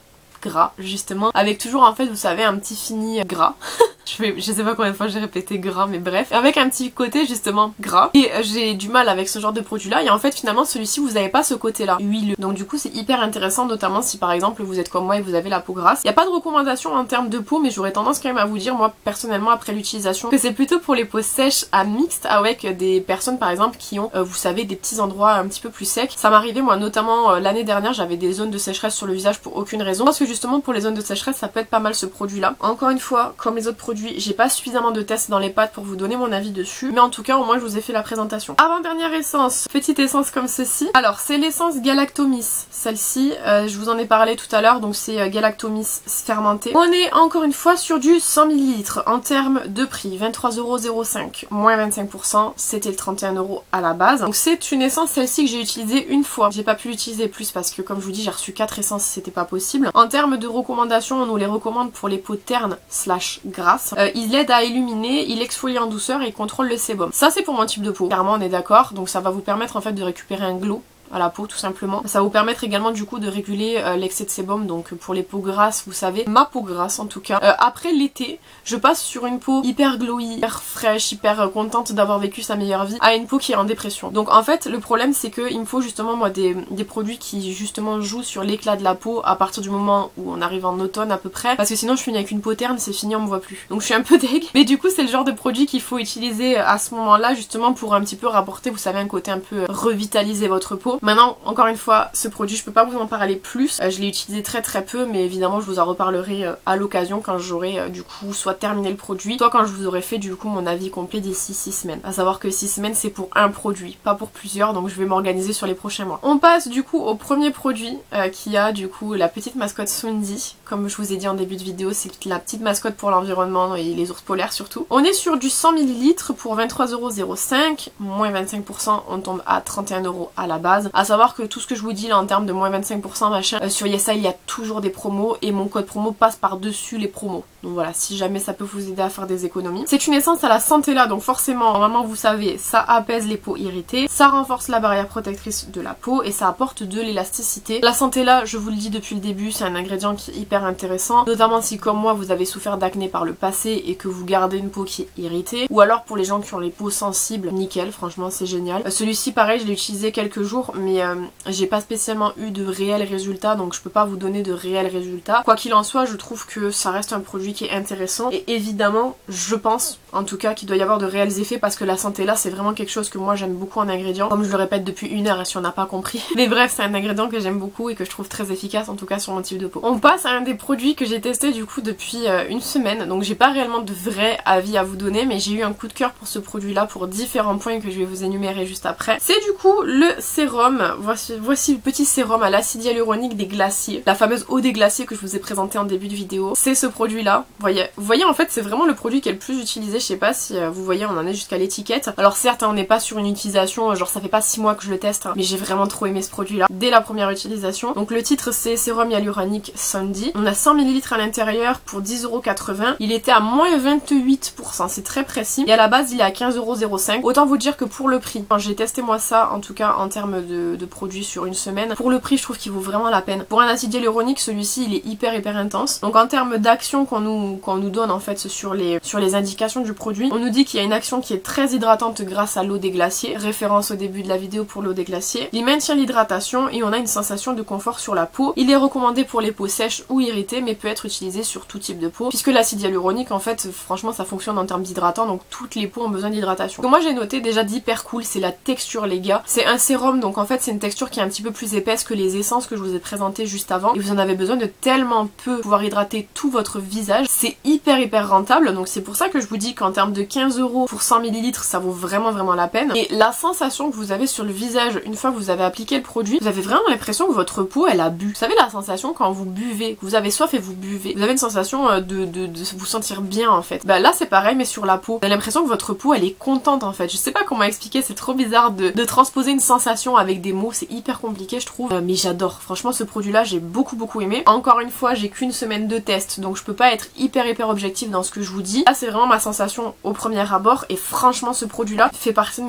gras justement, avec toujours en fait vous savez un petit fini gras. Je sais pas combien de fois j'ai répété gras, mais bref, avec un petit côté justement gras, et j'ai du mal avec ce genre de produit là, et en fait finalement celui-ci vous avez pas ce côté là huileux, donc du coup c'est hyper intéressant, notamment si par exemple vous êtes comme moi et vous avez la peau grasse. Il n'y a pas de recommandation en termes de peau, mais j'aurais tendance quand même à vous dire moi personnellement après l'utilisation que c'est plutôt pour les peaux sèches à mixtes avec des personnes par exemple qui ont vous savez des petits endroits un petit peu plus secs. Ça m'arrivait moi notamment l'année dernière, j'avais des zones de sécheresse sur le visage pour aucune raison, parce que justement pour les zones de sécheresse ça peut être pas mal ce produit là. Encore une fois, comme les autres produits, j'ai pas suffisamment de tests dans les pattes pour vous donner mon avis dessus, mais en tout cas au moins je vous ai fait la présentation. Avant-dernière essence, petite essence comme ceci. Alors c'est l'essence Galactomis, celle-ci, je vous en ai parlé tout à l'heure, donc c'est Galactomis fermenté. On est encore une fois sur du 100 ml en termes de prix, 23,05€, moins 25%, c'était le 31€ à la base. Donc c'est une essence, celle-ci que j'ai utilisée une fois, j'ai pas pu l'utiliser plus parce que comme je vous dis j'ai reçu 4 essences, c'était pas possible. En termes de recommandations, on nous les recommande pour les peaux ternes / grasses. Il aide à illuminer, il exfolie en douceur et il contrôle le sébum. Ça c'est pour mon type de peau, clairement on est d'accord, donc ça va vous permettre en fait de récupérer un glow à la peau tout simplement. Ça va vous permettre également du coup de réguler l'excès de sébum, donc pour les peaux grasses, vous savez, ma peau grasse en tout cas. Après l'été, je passe sur une peau hyper glowy, hyper fraîche, hyper contente d'avoir vécu sa meilleure vie, à une peau qui est en dépression. Donc en fait le problème c'est que il me faut justement moi des produits qui justement jouent sur l'éclat de la peau à partir du moment où on arrive en automne à peu près, parce que sinon je finis avec une peau terne, c'est fini, on me voit plus. Donc je suis un peu deg, mais du coup c'est le genre de produit qu'il faut utiliser à ce moment là justement pour un petit peu rapporter, vous savez, un côté un peu revitaliser votre peau. Maintenant, encore une fois, ce produit, je peux pas vous en parler plus. Je l'ai utilisé très peu, mais évidemment, je vous en reparlerai à l'occasion quand j'aurai du coup soit terminé le produit, soit quand je vous aurai fait du coup mon avis complet d'ici 6 semaines. À savoir que 6 semaines, c'est pour un produit, pas pour plusieurs, donc je vais m'organiser sur les prochains mois. On passe du coup au premier produit qui a du coup la petite mascotte Sundi. Comme je vous ai dit en début de vidéo, c'est la petite mascotte pour l'environnement et les ours polaires surtout. On est sur du 100 ml pour 23,05€, moins 25%, on tombe à 31€ à la base. À savoir que tout ce que je vous dis là en termes de moins 25% machin, sur YesStyle il y a toujours des promos et mon code promo passe par dessus les promos. Donc voilà, si jamais ça peut vous aider à faire des économies. C'est une essence à la Centella, donc forcément, normalement vous savez, ça apaise les peaux irritées, ça renforce la barrière protectrice de la peau et ça apporte de l'élasticité. La Centella, je vous le dis depuis le début, c'est un ingrédient qui est hyper intéressant, notamment si comme moi vous avez souffert d'acné par le passé et que vous gardez une peau qui est irritée, ou alors pour les gens qui ont les peaux sensibles, nickel, franchement c'est génial. Celui-ci pareil, je l'ai utilisé quelques jours, mais j'ai pas spécialement eu de réels résultats, donc je peux pas vous donner de réels résultats. Quoi qu'il en soit, je trouve que ça reste un produit qui est intéressant et évidemment, je pense en tout cas qu'il doit y avoir de réels effets parce que la Centella c'est vraiment quelque chose que moi j'aime beaucoup en ingrédient, comme je le répète depuis 1 heure et si on n'a pas compris. Mais bref, c'est un ingrédient que j'aime beaucoup et que je trouve très efficace en tout cas sur mon type de peau. On passe à un des produits que j'ai testé du coup depuis une semaine, donc j'ai pas réellement de vrai avis à vous donner, mais j'ai eu un coup de cœur pour ce produit là pour différents points que je vais vous énumérer juste après. C'est du coup le sérum, voici le petit sérum à l'acide hyaluronique des glaciers, la fameuse eau des glaciers que je vous ai présentée en début de vidéo. C'est ce produit là, vous voyez en fait c'est vraiment le produit qui est le plus utilisé, je sais pas si vous voyez, on en est jusqu'à l'étiquette. Alors certes on n'est pas sur une utilisation, genre ça fait pas 6 mois que je le teste, mais j'ai vraiment trop aimé ce produit là dès la première utilisation. Donc le titre c'est sérum hyaluronique Sundi, on a 100 ml à l'intérieur pour 10,80€, il était à moins 28%, c'est très précis, et à la base il est à 15,05€. Autant vous dire que pour le prix, quand j'ai testé moi ça en tout cas en termes de produits sur une semaine, pour le prix je trouve qu'il vaut vraiment la peine. Pour un acide hyaluronique, celui-ci il est hyper intense, donc en termes d'action qu'on nous donne en fait sur les indications du produit, on nous dit qu'il y a une action qui est très hydratante grâce à l'eau des glaciers, référence au début de la vidéo pour l'eau des glaciers, il maintient l'hydratation et on a une sensation de confort sur la peau. Il est recommandé pour les peaux sèches ou irritées mais peut être utilisé sur tout type de peau, puisque l'acide hyaluronique en fait franchement ça fonctionne en termes d'hydratant, donc toutes les peaux ont besoin d'hydratation. Donc moi j'ai noté déjà d'hyper cool, c'est la texture les gars, c'est un sérum donc en fait c'est une texture qui est un petit peu plus épaisse que les essences que je vous ai présentées juste avant et vous en avez besoin de tellement peu pour pouvoir hydrater tout votre visage, c'est hyper rentable, donc c'est pour ça que je vous dis qu'en termes de 15€ pour 100 ml ça vaut vraiment la peine. Et la sensation que vous avez sur le visage une fois que vous avez appliqué le produit, vous avez vraiment l'impression que votre peau elle a bu. Vous savez la sensation quand vous buvez, que vous avez soif et vous buvez, vous avez une sensation de vous sentir bien en fait. Bah là c'est pareil mais sur la peau, vous avez l'impression que votre peau elle est contente en fait. Je sais pas comment expliquer, c'est trop bizarre de transposer une sensation avec des mots, c'est hyper compliqué je trouve, mais j'adore. Franchement ce produit là j'ai beaucoup aimé. Encore une fois j'ai qu'une semaine de test donc je peux pas être hyper objectif dans ce que je vous dis. Là c'est vraiment ma sensation au premier abord et franchement ce produit là fait partie de mes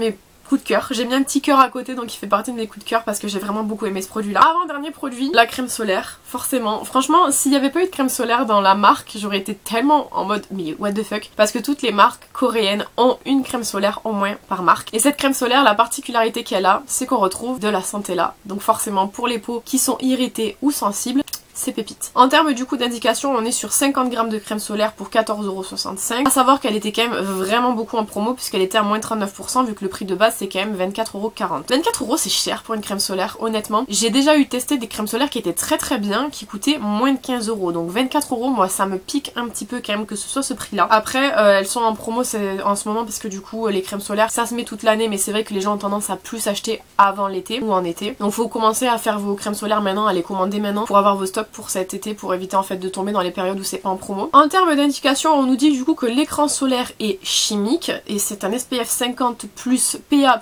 coup de cœur. J'ai mis un petit cœur à côté donc il fait partie de mes coups de cœur parce que j'ai vraiment beaucoup aimé ce produit là. Avant-dernier produit, la crème solaire, forcément. Franchement, s'il n'y avait pas eu de crème solaire dans la marque, j'aurais été tellement en mode mais what the fuck, parce que toutes les marques coréennes ont une crème solaire au moins par marque. Et cette crème solaire, la particularité qu'elle a, c'est qu'on retrouve de la Centella. Donc forcément pour les peaux qui sont irritées ou sensibles, c'est pépite. En termes du coup d'indication, on est sur 50 grammes de crème solaire pour 14,65 €. A savoir qu'elle était quand même vraiment beaucoup en promo puisqu'elle était à moins 39% vu que le prix de base c'est quand même 24,40 €. 24 € c'est cher pour une crème solaire, honnêtement. J'ai déjà eu testé des crèmes solaires qui étaient très bien, qui coûtaient moins de 15 €. Donc 24 €, moi ça me pique un petit peu quand même que ce soit ce prix là. Après elles sont en promo en ce moment parce que du coup les crèmes solaires ça se met toute l'année, mais c'est vrai que les gens ont tendance à plus acheter avant l'été ou en été. Donc faut commencer à faire vos crèmes solaires maintenant, à les commander maintenant pour avoir vos stocks pour cet été, pour éviter en fait de tomber dans les périodes où c'est pas en promo. En termes d'indication, on nous dit du coup que l'écran solaire est chimique et c'est un SPF 50 plus PA++++,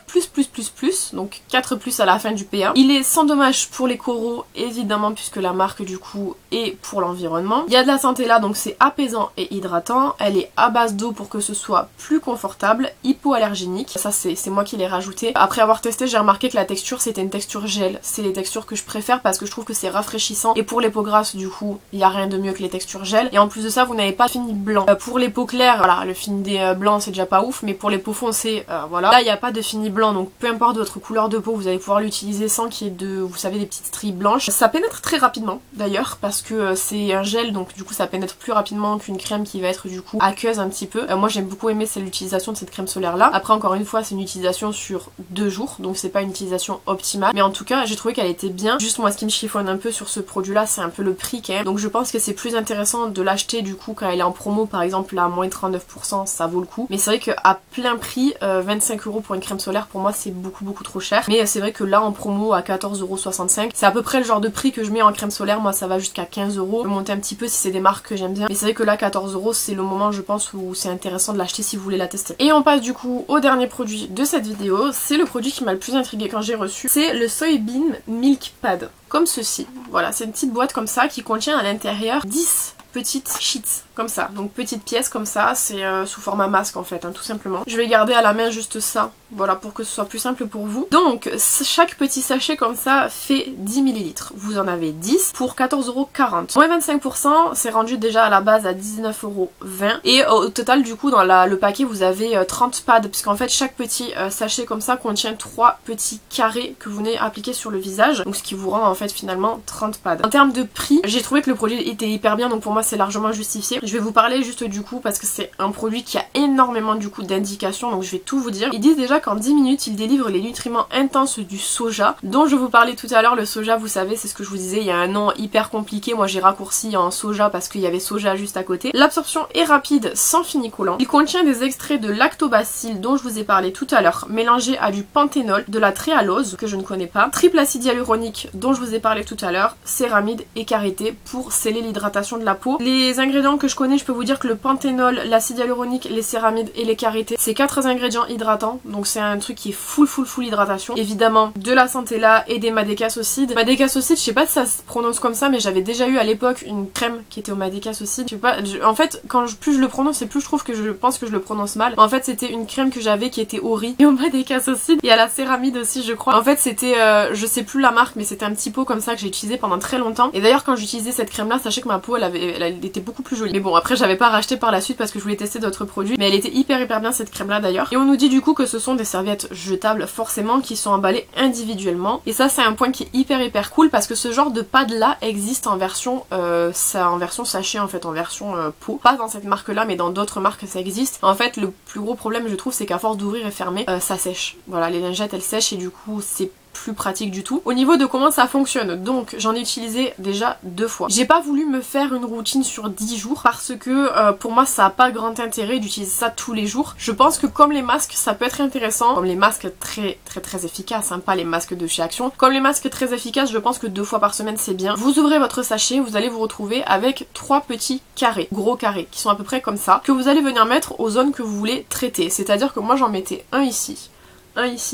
donc 4+ à la fin du PA. Il est sans dommage pour les coraux évidemment puisque la marque du coup est pour l'environnement. Il y a de la Centella donc c'est apaisant et hydratant. Elle est à base d'eau pour que ce soit plus confortable, hypoallergénique. Ça c'est moi qui l'ai rajouté. Après avoir testé, j'ai remarqué que la texture c'était une texture gel. C'est les textures que je préfère parce que je trouve que c'est rafraîchissant et pour les peaux grasses du coup il n'y a rien de mieux que les textures gel. Et en plus de ça vous n'avez pas de fini blanc. Pour les peaux claires, voilà, le fini des blancs c'est déjà pas ouf, mais pour les peaux foncées, voilà, là il n'y a pas de fini blanc, donc peu importe votre couleur de peau vous allez pouvoir l'utiliser sans qu'il y ait de, vous savez, des petites stries blanches. Ça pénètre très rapidement d'ailleurs parce que c'est un gel donc du coup ça pénètre plus rapidement qu'une crème qui va être du coup aqueuse un petit peu. Moi j'ai beaucoup aimé l'utilisation de cette crème solaire là. Après encore une fois c'est une utilisation sur 2 jours donc c'est pas une utilisation optimale, mais en tout cas j'ai trouvé qu'elle était bien. Juste moi ce qui me chiffonne un peu sur ce produit là c'est un peu le prix quand même, donc je pense que c'est plus intéressant de l'acheter du coup quand elle est en promo, par exemple à moins 39% ça vaut le coup, mais c'est vrai qu'à plein prix 25 € pour une crème solaire pour moi c'est beaucoup trop cher, mais c'est vrai que là en promo à 14,65 €, c'est à peu près le genre de prix que je mets en crème solaire. Moi ça va jusqu'à 15 €, je peux monter un petit peu si c'est des marques que j'aime bien, mais c'est vrai que là 14 € c'est le moment je pense où c'est intéressant de l'acheter si vous voulez la tester. Et on passe du coup au dernier produit de cette vidéo, c'est le produit qui m'a le plus intrigué quand j'ai reçu, c'est le Soybean Milk Pad, comme ceci. Voilà, c'est une petite boîte comme ça qui contient à l'intérieur 10 petites sheets comme ça, donc petites pièces comme ça, c'est sous format masque en fait, hein, tout simplement. Je vais garder à la main juste ça, voilà, pour que ce soit plus simple pour vous. Donc chaque petit sachet comme ça fait 10 ml, vous en avez 10 pour 14,40 €. Moins 25%, c'est rendu déjà à la base à 19,20 € et au total du coup dans le paquet vous avez 30 pads, puisqu'en fait chaque petit sachet comme ça contient 3 petits carrés que vous venez appliquer sur le visage, donc ce qui vous rend en fait finalement 30 pads. En termes de prix, j'ai trouvé que le produit était hyper bien, donc pour moi c'est largement justifié. Je vais vous parler juste du coup parce que c'est un produit qui a énormément du coup d'indications, donc je vais tout vous dire. Ils disent déjà qu'en 10 minutes ils délivrent les nutriments intenses du soja dont je vous parlais tout à l'heure. Le soja, vous savez, c'est ce que je vous disais, il y a un nom hyper compliqué, moi j'ai raccourci en soja parce qu'il y avait soja juste à côté. L'absorption est rapide sans finicollant. Il contient des extraits de lactobacilles dont je vous ai parlé tout à l'heure, mélangés à du panthénol, de la tréhalose que je ne connais pas, triple acide hyaluronique dont je vous ai parlé tout à l'heure, céramide et karité pour sceller l'hydratation de la peau. Les ingrédients que je connais, je peux vous dire que le panthénol, l'acide hyaluronique, les céramides et les karités, c'est 4 ingrédients hydratants, donc c'est un truc qui est full hydratation. Évidemment de la Centella et des madécassocides. Madécassocides, je sais pas si ça se prononce comme ça, mais j'avais déjà eu à l'époque une crème qui était au madécassocides. Je sais pas, en fait plus je le prononce et plus je trouve que je pense que je le prononce mal. En fait c'était une crème que j'avais qui était au riz et au madécassocides et à la céramide aussi je crois. En fait c'était, je sais plus la marque, mais c'était un petit pot comme ça que j'ai utilisé pendant très longtemps. Et d'ailleurs quand j'utilisais cette crème là, sachez que ma peau elle était beaucoup plus jolie. Mais bon après j'avais pas racheté par la suite parce que je voulais tester d'autres produits, mais elle était hyper bien cette crème là d'ailleurs. Et on nous dit du coup que ce sont des serviettes jetables forcément qui sont emballées individuellement, et ça c'est un point qui est hyper cool parce que ce genre de pad là existe en version sachet, en fait en version pot, pas dans cette marque là mais dans d'autres marques ça existe. En fait le plus gros problème je trouve c'est qu'à force d'ouvrir et fermer ça sèche, voilà, les lingettes elles sèchent et du coup c'est plus pratique du tout. Au niveau de comment ça fonctionne, donc j'en ai utilisé déjà 2 fois. J'ai pas voulu me faire une routine sur 10 jours parce que pour moi ça a pas grand intérêt d'utiliser ça tous les jours. Je pense que comme les masques ça peut être intéressant, comme les masques très efficaces, hein, pas les masques de chez Action. Comme les masques très efficaces, je pense que 2 fois par semaine c'est bien. Vous ouvrez votre sachet, vous allez vous retrouver avec 3 petits carrés, gros carrés, qui sont à peu près comme ça, que vous allez venir mettre aux zones que vous voulez traiter. C'est-à-dire que moi j'en mettais un ici,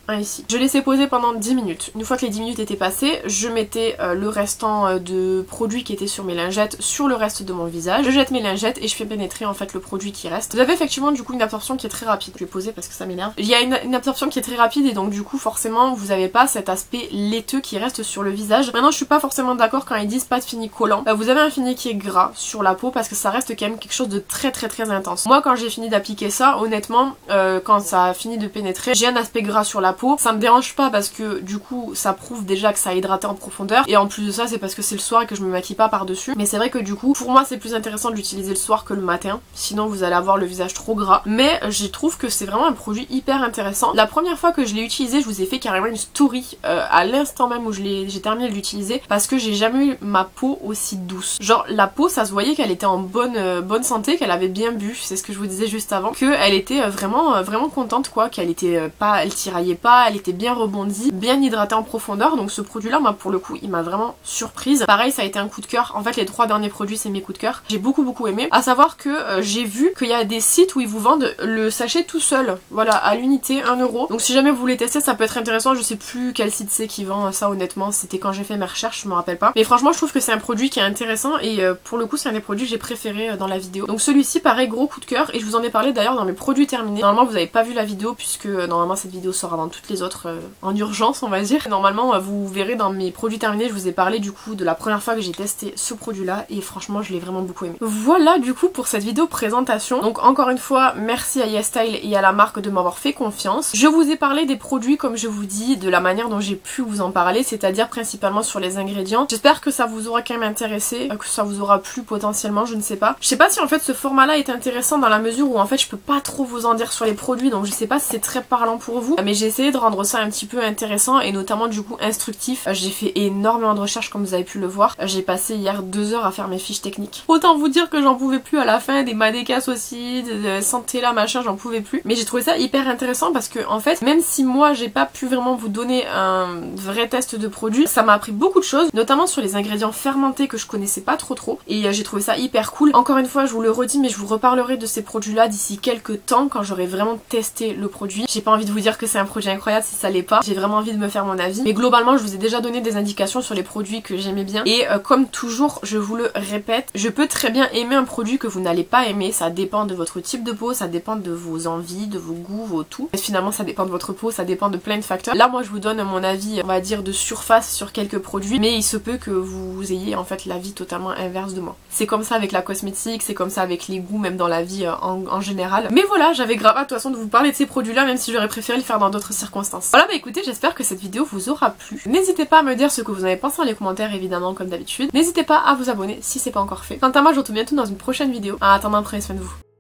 un ici. Je laissais poser pendant 10 minutes. Une fois que les 10 minutes étaient passées, je mettais le restant de produits qui étaient sur mes lingettes sur le reste de mon visage. Je jette mes lingettes et je fais pénétrer en fait le produit qui reste. Vous avez effectivement du coup une absorption qui est très rapide. Je vais poser parce que ça m'énerve. Il y a une absorption qui est très rapide et donc du coup forcément vous n'avez pas cet aspect laiteux qui reste sur le visage. Maintenant je suis pas forcément d'accord quand ils disent pas de fini collant. Vous avez un fini qui est gras sur la peau parce que ça reste quand même quelque chose de très intense. Moi quand j'ai fini d'appliquer ça, honnêtement quand ça a fini de pénétrer, j'ai un aspect gras sur la peau. Ça me dérange pas parce que du coup ça prouve déjà que ça a hydraté en profondeur et en plus de ça c'est parce que c'est le soir et que je me maquille pas par dessus. Mais c'est vrai que du coup pour moi c'est plus intéressant de l'utiliser le soir que le matin, sinon vous allez avoir le visage trop gras. Mais je trouve que c'est vraiment un produit hyper intéressant. La première fois que je l'ai utilisé, je vous ai fait carrément une story à l'instant même où j'ai terminé de l'utiliser parce que j'ai jamais eu ma peau aussi douce. Genre la peau ça se voyait qu'elle était en bonne santé, qu'elle avait bien bu, c'est ce que je vous disais juste avant, qu'elle était vraiment contente quoi, qu'elle était pas, elle tiraillait pas, elle était bien rebondie, bien hydratée en profondeur. Donc ce produit là moi pour le coup il m'a vraiment surprise. Pareil ça a été un coup de cœur, en fait les 3 derniers produits c'est mes coups de cœur. J'ai beaucoup aimé, à savoir que j'ai vu qu'il y a des sites où ils vous vendent le sachet tout seul, voilà, à l'unité 1 €. Donc si jamais vous voulez tester ça peut être intéressant. Je sais plus quel site c'est qui vend ça honnêtement, c'était quand j'ai fait mes recherches, je me rappelle pas. Mais franchement je trouve que c'est un produit qui est intéressant et pour le coup c'est un des produits que j'ai préféré dans la vidéo. Donc celui-ci pareil gros coup de cœur et je vous en ai parlé d'ailleurs dans mes produits terminés. Normalement vous avez pas vu la vidéo puisque normalement cette vidéo sort avant toutes les autres en urgence on va dire. Normalement vous verrez dans mes produits terminés, je vous ai parlé du coup de la première fois que j'ai testé ce produit là et franchement je l'ai vraiment beaucoup aimé. Voilà du coup pour cette vidéo présentation. Donc encore une fois merci à YesStyle et à la marque de m'avoir fait confiance. Je vous ai parlé des produits comme je vous dis, de la manière dont j'ai pu vous en parler, c'est-à-dire principalement sur les ingrédients. J'espère que ça vous aura quand même intéressé, que ça vous aura plu potentiellement, je ne sais pas. Je sais pas si en fait ce format là est intéressant dans la mesure où en fait je peux pas trop vous en dire sur les produits, donc je sais pas si c'est très parlant pour vous, mais j'ai essayé de rendre ça un petit peu intéressant et notamment du coup instructif. J'ai fait énormément de recherches comme vous avez pu le voir. J'ai passé hier 2 heures à faire mes fiches techniques. Autant vous dire que j'en pouvais plus à la fin, des Madécas aussi, de santé là machin, j'en pouvais plus. Mais j'ai trouvé ça hyper intéressant parce que en fait même si moi j'ai pas pu vraiment vous donner un vrai test de produit, ça m'a appris beaucoup de choses, notamment sur les ingrédients fermentés que je connaissais pas trop et j'ai trouvé ça hyper cool. Encore une fois je vous le redis mais je vous reparlerai de ces produits là d'ici quelques temps quand j'aurai vraiment testé le produit. J'ai pas envie de vous dire que c'est un produit incroyable si ça l'est pas, j'ai vraiment envie de me faire mon avis, mais globalement je vous ai déjà donné des indications sur les produits que j'aimais bien et comme toujours je vous le répète, je peux très bien aimer un produit que vous n'allez pas aimer, ça dépend de votre type de peau, ça dépend de vos envies, de vos goûts, vos tout. Et finalement ça dépend de votre peau, ça dépend de plein de facteurs. Là moi je vous donne mon avis on va dire de surface sur quelques produits, mais il se peut que vous ayez en fait l'avis totalement inverse de moi. C'est comme ça avec la cosmétique, c'est comme ça avec les goûts, même dans la vie en général. Mais voilà, j'avais grave hâte de toute façon de vous parler de ces produits là, même si j'aurais préféré le faire dans d'autres circonstances. Voilà bah écoutez, j'espère que cette vidéo vous aura plu. N'hésitez pas à me dire ce que vous en avez pensé dans les commentaires évidemment comme d'habitude. N'hésitez pas à vous abonner si c'est pas encore fait. Quant à moi je vous retrouve bientôt dans une prochaine vidéo. En attendant, prenez soin de vous.